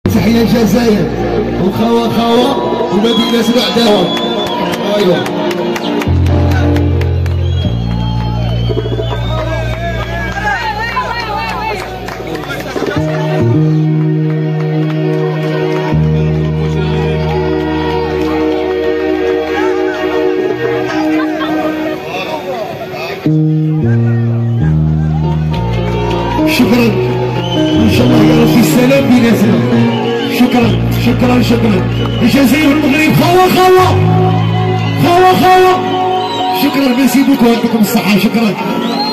تحية الجزائر وخوا خوا ومدينة بعدهم. ايوه شكرا ان شاء الله يا ربي السلام بيناتنا. شكرا شكرا شكرا. الجزائر والمغرب خوا خوا خوا خوا. شكرا ميرسي بوكو، يعطيكم الصحة. شكرا.